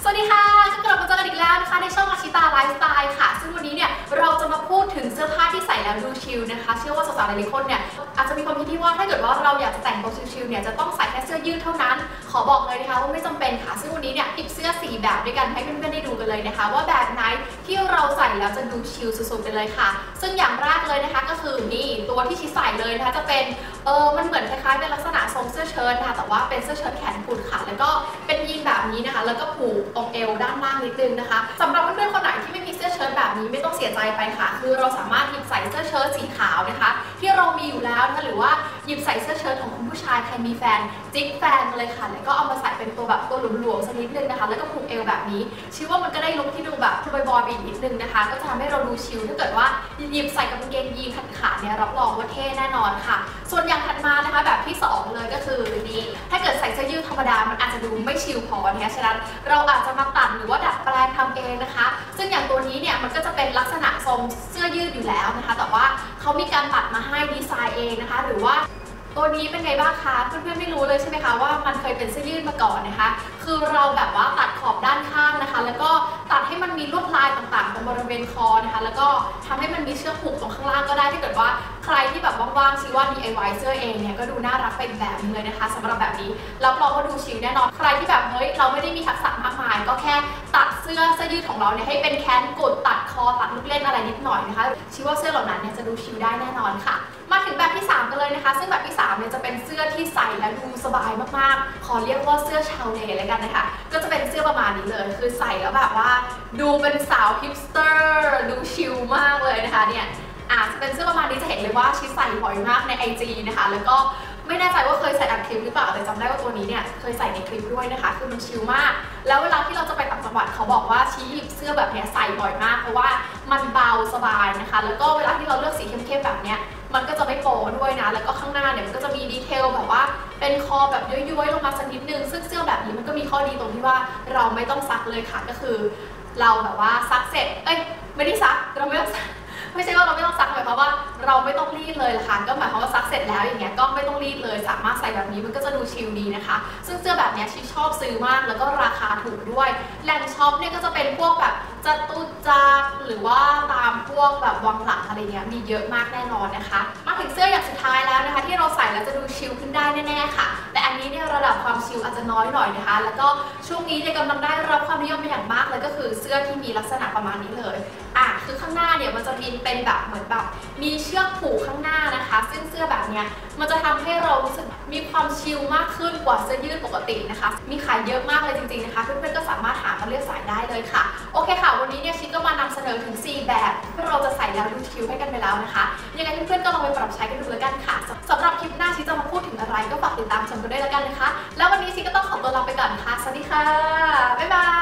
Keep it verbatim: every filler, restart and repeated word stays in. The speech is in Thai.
สวัสดีค่ะก็กลับมาเจอกันอีกแล้วนะคะในช่องอาชิตาไลฟ์สไตล์ค่ะซึ่งวันนี้เนี่ยเราจะมาพูดถึงเสื้อผ้าที่ใส่แล้วดูชิลนะคะเชื่อว่าสาวๆหลายๆคนเนี่ยอาจจะมีความคิดที่ว่าถ้าเกิดว่าเราอยากจะแต่งตัวชิลๆเนี่ยจะต้องใส่แค่เสื้อยืดเท่านั้นขอบอกเลยนะคะว่าไม่จำเป็นค่ะซึ่งวันนี้เนี่ยหยิบเสื้อสีแบบด้วยกันให้เพื่อนๆได้ดูกันเลยนะคะว่าแบบไหนที่เราใส่แล้วจะดูชิลสุดๆไปเลยค่ะซึ่งอย่างแรกเลยนะคะก็คือนี่ตัวที่ชิใส่เลยนะคะจะเป็นเออมันเหมือนคล้ายๆเป็นลักษณะทรงเสื้อเชิ้ตนะคะแต่ว่าเป็นเสื้อเชิ้ตแขนกุดค่ะแล้วก็เป็นยีนแบบนี้นะคะแล้วก็ผูกตรงเอวด้านล่างนิดนึงนะคะสำหรับเพื่อนๆคนไหนที่ไม่มีเสื้อเชิ้ตแบบนี้ไม่ต้องเสียใจไปค่ะคือเราสามารถหยิบใส่เสื้อเชิ้ตสีขาวนะคะที่เรามีอยู่แล้วนะคะหรือว่าหยิบใส่เสื้อเชิ้ตของคุณผู้ชายใครมีแฟนจิ๊กแฟนเลยค่ะแล้วก็เอามาใส่เป็นตัวแบบตัวหลวมๆสักนิดนึงนะคะแล้วก็ผูกเอวแบบนี้ชื่อว่ามันก็ได้ลุคที่ดูแบบบอยๆไปอีกนิดนึงนะคะก็จะทำให้เราดูชิลถ้าเกิดว่าหยิบใส่กับกางเกงยีนขาดๆเนี่ยรับรองว่าเท่แน่นอนค่ะส่วนอย่างถัดมานะคะแบบที่สองเลยก็คือนี่ถ้าเกิดใส่เสื้อยืดธรรมดามันอาจจะดูไม่ชิลพอนะคะฉะนั้นเราอาจจะมาตัดหรือว่าดัดแปลงทำเองนะคะซึ่งอย่างตัวนี้เนี่ยมันก็จะเป็นลักษณะทรงเสื้อยืดอยู่แล้วนะคะแต่ว่าเขามีการตัดมาให้ดีไซน์เองนะคะหรือว่าตัวนี้เป็นไงบ้างคะเพื่อนๆไม่รู้เลยใช่ไหมคะว่ามันเคยเป็นเสื้อยืดมาก่อนนะคะคือเราแบบว่าตัดขอบด้านข้างนะคะแล้วก็ตัดให้มันมีลวดลายต่างๆตรงบริเวณคอนะคะแล้วก็ทำให้มันมีเชือกผูกตรงข้างล่างก็ได้ถ้าเกิดว่าใครที่แบบว่างๆชิว่า ดี ไอ วาย เสื้อเองเนี่ยก็ดูน่ารักเป็นแบบนึงเลยนะคะสำหรับแบบนี้รับรองว่าดูชิลแน่นอนใครที่แบบเฮ้ยเราไม่ได้มีทักษะมากมายก็แค่ตัดเสื้อเสื้อยืดของเราเนี่ยให้เป็นแขนกุดตัดคอตัดลูกเล่นอะไรนิดหน่อยนะคะชิว่าเสื้อเหล่านั้นเนี่ยจะดูชิลได้แน่นอนค่ะมาถึงแบบที่สามกันเลยนะคะซึ่งแบบที่สามเนี่ยจะเป็นเสื้อที่ใส่แล้วดูสบายมากๆขอเรียกว่าเสื้อชาวเลเลยกันนะคะก็จะเป็นเสื้อประมาณนี้เลยคือใส่แล้วแบบว่าดูเป็นสาวฮิปสเตอร์ดูชิลมากเลยนะคะเนี่ยอาจจะเป็นเสื้อประมาณนี้จะเห็นเลยว่าชิใส่บ่อยมากใน ไอ จี นะคะแล้วก็ไม่แน่ใจว่าเคยใส่อัดคลิปหรือเปล่าแต่จำได้ว่าตัวนี้เนี่ยเคยใส่ในคลิปด้วยนะคะคือมันชิลมากแล้วเวลาที่เราจะไปต่างจังหวัดเขาบอกว่าชี้หยิบเสื้อแบบนี้ใส่บ่อยมากเพราะว่ามันเบาสบายนะคะแล้วก็เวลาที่เราเลือกสีเข้มๆแบบนี้มันก็จะไม่โป๊ด้วยนะแล้วก็ข้างหน้าเนี่ยมันก็จะมีดีเทลแบบว่าเป็นคอแบบย้อยๆลงมาสักนิดนึงซึ่งเสื้อแบบนี้มันก็มีข้อดีตรงที่ว่าเราไม่ต้องซักเลยค่ะก็คือเราแบบว่าซักเสร็จเอ้ยไม่ได้ซักเราไม่ต้องซักไม่ใช่ว่าเราไม่ต้องซักหมายความว่าเราไม่ต้องรีดเลยล่ะค่ะก็หมายความว่าซักเสร็จแล้วอย่างเงี้ยก็ไม่ต้องรีดเลยสามารถใส่แบบนี้มันก็จะดูชิลดีนะคะซึ่งเสื้อแบบนี้ชิชอบซื้อมากแล้วก็ราคาถูกด้วยแหล่งช็อปเนี่ยก็จะเป็นพวกแบบจตุจักรหรือว่าตามพวกแบบวังหลังอะไรเงี้ยมีเยอะมากแน่นอนนะคะมาถึงเสื้ออย่างสุดท้ายแล้วนะคะที่เราใส่แล้วจะดูชิลขึ้นได้แน่ๆค่ะแต่อันนี้เนี่ยระดับความชิลอาจจะน้อยหน่อยนะคะแล้วก็ช่วงนี้เนี่ยกำลังได้รับความนิยมเป็นอย่างมากเลยก็คือเสื้อที่มีลักษณะประมาณนี้เลยอ่ะคือข้างหน้าเนี่ยมันจะมีเป็นแบบเหมือนแบบมีเชือกผูกข้างหน้านะคะซึ่งเสื้อแบบเนี้ยมันจะทำให้เรารู้สึกมีความชิลมากขึ้นกว่าเสื้อยืดปกตินะคะมีขายเยอะมากเลยจริงๆนะคะเพื่อนๆก็สามารถหามาเลือกใส่ได้เลยค่ะโอเคค่ะวันนี้เนี่ยชิคก็มานำเสนอถึงสี่แบบที่เราจะใส่แล้วดูชิลให้กันไปแล้วนะคะยังไงเพื่อนๆก็ลองไปปรับใช้กันดูแล้วกันค่ะสำหรับคลิปหน้าชิคจะมาพูดถึงอะไรก็ฝากติดตามชมกันด้วยแล้วกันนะคะแล้ววันนี้ชิคก็ต้องขอตัวลาไปก่อนค่ะสวัสดีค่ะบ๊ายบาย